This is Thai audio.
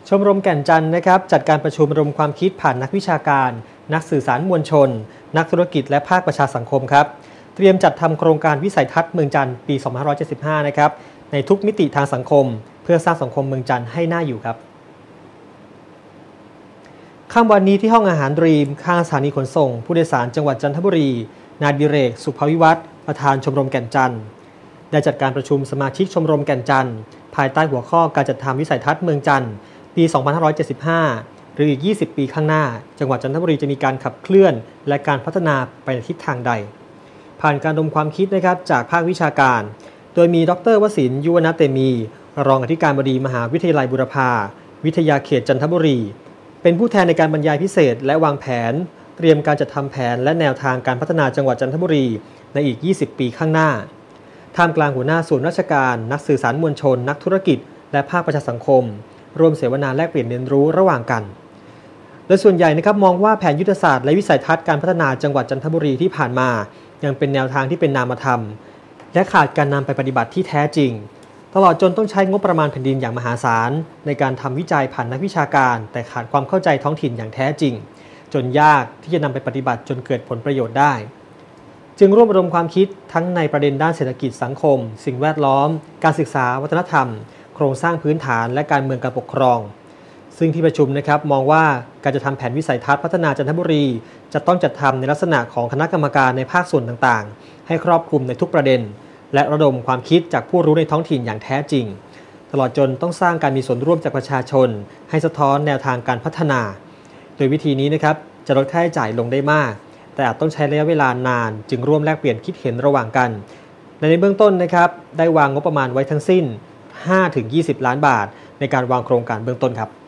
ชมรมแก่นจันทร์นะครับจัดการประชุมระดมความคิดผ่านนักวิชาการนักสื่อสารมวลชนนักธุรกิจและภาคประชาสังคมครับเตรียมจัดทำโครงการวิสัยทัศน์เมืองจันทร์ปี 2575 นะครับในทุกมิติทางสังคมเพื่อสร้างสังคมเมืองจันทร์ให้น่าอยู่ครับค่ำวันนี้ที่ห้องอาหารดรีมข้างสถานีขนส่งผู้โดยสารจังหวัดจันทบุรีนายดิเรกสุภวิวัฒน์ประธานชมรมแก่นจันทร์ได้จัดการประชุมสมาชิกชมรมแก่นจันทร์ภายใต้หัวข้อการจัดทำวิสัยทัศน์เมืองจันทร์ปี 2575 หรืออีก 20 ปีข้างหน้าจังหวัดจันทบุรีจะมีการขับเคลื่อนและการพัฒนาไปในทิศทางใดผ่านการระดมความคิดนะครับจากภาควิชาการโดยมีดร.วสินทร์ยุวนาเตมีรองอธิการบดีมหาวิทยาลัยบูรพาวิทยาเขตจันทบุรีเป็นผู้แทนในการบรรยายพิเศษและวางแผนเตรียมการจัดทำแผนและแนวทางการพัฒนาจังหวัดจันทบุรีในอีก 20 ปีข้างหน้าท่ามกลางหัวหน้าส่วนราชการนักสื่อสารมวลชนนักธุรกิจและภาคประชาสังคมร่วมเสวนาแลกเปลี่ยนเรียนรู้ระหว่างกันโดยส่วนใหญ่นะครับมองว่าแผนยุทธศาสตร์และวิสัยทัศน์การพัฒนาจังหวัดจันทบุรีที่ผ่านมายังเป็นแนวทางที่เป็นนามธรรมและขาดการนำไปปฏิบัติที่แท้จริงตลอดจนต้องใช้งบประมาณแผ่นดินอย่างมหาศาลในการทำวิจัยผ่านนักวิชาการแต่ขาดความเข้าใจท้องถิ่นอย่างแท้จริงจนยากที่จะนำไปปฏิบัติจนเกิดผลประโยชน์ได้จึงร่วมระดมความคิดทั้งในประเด็นด้านเศรษฐกิจสังคมสิ่งแวดล้อมการศึกษาวัฒนธรรมโครงสร้างพื้นฐานและการเมืองการปกครองซึ่งที่ประชุมนะครับมองว่าการจะทำแผนวิสัยทัศน์พัฒนาจันทบุรีจะต้องจัดทำในลักษณะของคณะกรรมการในภาคส่วนต่างๆให้ครอบคลุมในทุกประเด็นและระดมความคิดจากผู้รู้ในท้องถิ่นอย่างแท้จริงตลอดจนต้องสร้างการมีส่วนร่วมจากประชาชนให้สะท้อนแนวทางการพัฒนาโดยวิธีนี้นะครับจะลดค่าใช้จ่ายลงได้มากแต่อาจต้องใช้ระยะเวลานานจึงร่วมแลกเปลี่ยนคิดเห็นระหว่างกันในเบื้องต้นนะครับได้วางงบประมาณไว้ทั้งสิ้น 5-20 ล้านบาทในการวางโครงการเบื้องต้นครับ